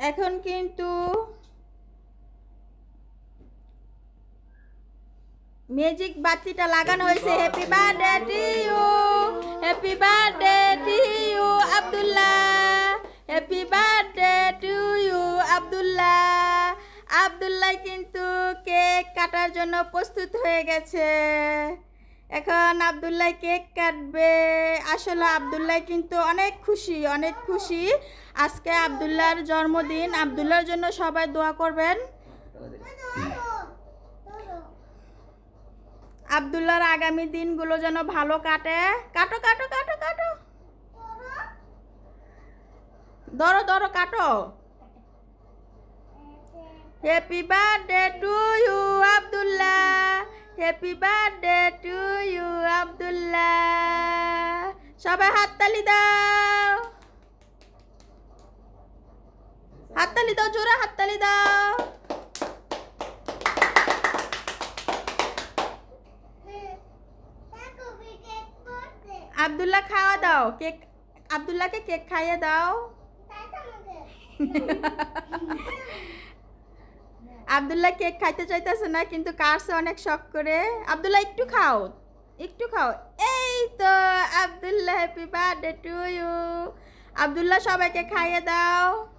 এখন কিন্তু ম্যাজিক বাতিটা লাগানো হয়েছে। Happy birthday to you, happy birthday to you Abdullah, happy birthday to you Abdullah. Abdullah কিন্তু কেক কাটার জন্য প্রস্তুত হয়ে গেছে। এখন আব্দুল্লাহ কেক কাটবে। আসলে আব্দুল্লাহ কিন্তু অনেক খুশি আজকে আব্দুল্লাহর জন্মদিন। আব্দুল্লাহর জন্য সবাই দোয়া করবেন। আব্দুল্লাহর আগামী দিনগুলো যেন ভালো কাটে। কাটো কাটো কাটো কাটো, ধরো ধরো কাটো। Happy birthday to you Abdullah, happy birthday to you Abdullah. সবাই হাততালি দাও, হাততালি দাও, জোরে হাততালি দাও। আব্দুল্লাহ খাওয়া দাও কেক, আব্দুল্লাহকে কেক খাইয়ে দাও। আব্দুল্লাহ কেক খাইতে চাইতেছে না, কিন্তু কাটছে অনেক শখ করে। আব্দুল্লাহ একটু খাও, একটু খাও। এই তো Abdullah, happy birthday to you. Abdullah সবাইকে খাইয়ে দাও।